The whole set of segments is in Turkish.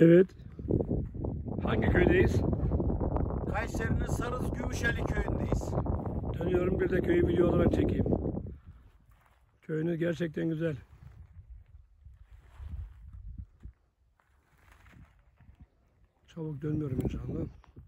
Evet. Hangi köydeyiz? Kayseri'nin Sarız Gümüşeli köyündeyiz. Dönüyorum, bir de köyü video olarak çekeyim. Köyünüz gerçekten güzel. Çabuk dönmüyorum inşallah.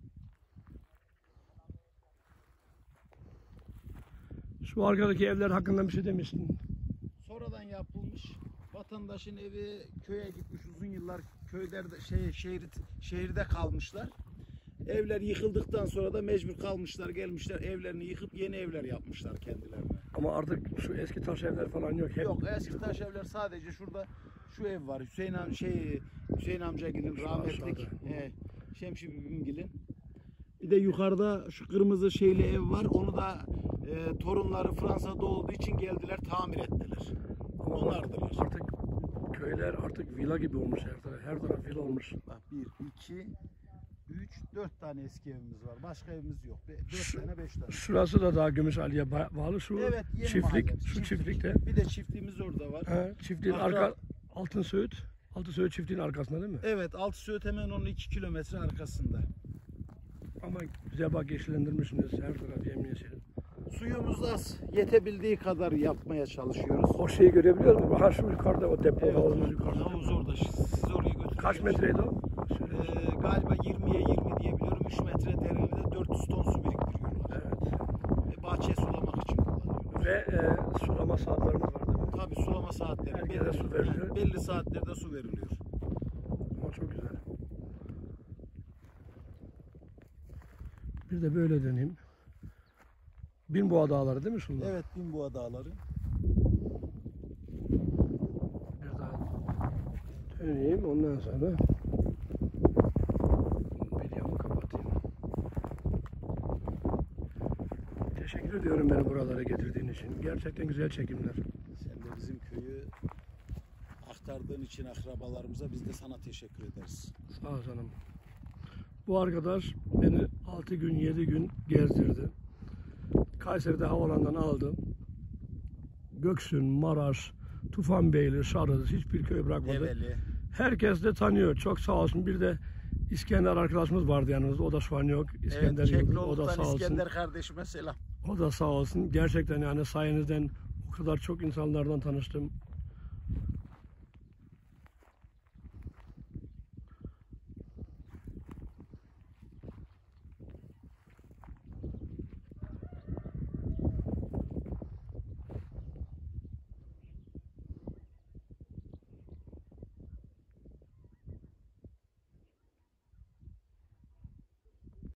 Şu arkadaki evler hakkında bir şey demiştin. Sonradan yapılmış. Vatandaşın evi köye gitmiş, uzun yıllar köylerde şehirde kalmışlar. Evler yıkıldıktan sonra da mecbur kalmışlar, gelmişler evlerini yıkıp yeni evler yapmışlar kendilerine. Ama artık şu eski taş evler falan yok. Hep Yok, eski taş evler sadece şurada şu ev var. Hüseyin amcagilin rahmetlik Şemsi Bibimgil'in. Bir de yukarıda şu kırmızı şeyli ev var. Onu da torunları Fransa'da olduğu için geldiler, tamir ettiler. Onardılar. Artık köyler artık villa gibi olmuş her taraf. Her taraf villa olmuş. Bak 1, 2, 3, 4 tane eski evimiz var. Başka evimiz yok. 4 tane 5 tane. Şurası da daha Gümüşhali'ye bağlı. Şu Evet, yeni çiftlik. mahalle. Şu çiftlikte. Bir de çiftliğimiz orada var. Çiftliğin Altın Söğüt. Altın Söğüt çiftliğin arkasında değil mi? Evet, Altısöğüt hemen onun 2 kilometre arkasında. Ama güzel bak, yeşillendirmişsiniz her taraf yemyeşil. Suyumuz az. Yetebildiği kadar yapmaya çalışıyoruz. O şeyi görebiliyor musun? Ha, şu yukarıda o depo havuzumuz yukarıda. Havuz orada. Siz oraya götürün. Kaç metreydi o? Galiba 20'ye 20 diye biliyorum. 3 metre derinliğinde 400 ton su biriktiriyorlar. Evet. Bahçe sulamak için kullanıyorlar. Ve sulama saatlerimiz var değil mi? Tabii sulama saatleri. Herkese su veriliyor. Belli saatlerde su veriliyor. Ama çok güzel. Bir de böyle döneyim. Binboğa Dağları değil mi şunlar? Evet, Binboğa Dağları. Bir daha döneyim, ondan sonra videomu kapatayım. Teşekkür ediyorum beni buralara getirdiğin için. Gerçekten güzel çekimler. Sen de bizim köyü aktardığın için akrabalarımıza biz de sana teşekkür ederiz. Sağ ol canım. Bu arkadaş beni 6 gün 7 gün gezdirdi. Kayseri'de havalandan aldım. Göksun, Maraş, Tufanbeyli, Sarız, hiçbir köy bırakmadı. Develi. Herkes de tanıyor. Çok sağ olsun. Bir de İskender arkadaşımız vardı yanımızda. O da şu an yok. İskender Evet, Yıldız. O da sağ olsun. İskender kardeşime selam. O da sağ olsun. Gerçekten yani sayenizden o kadar çok insanlardan tanıştım.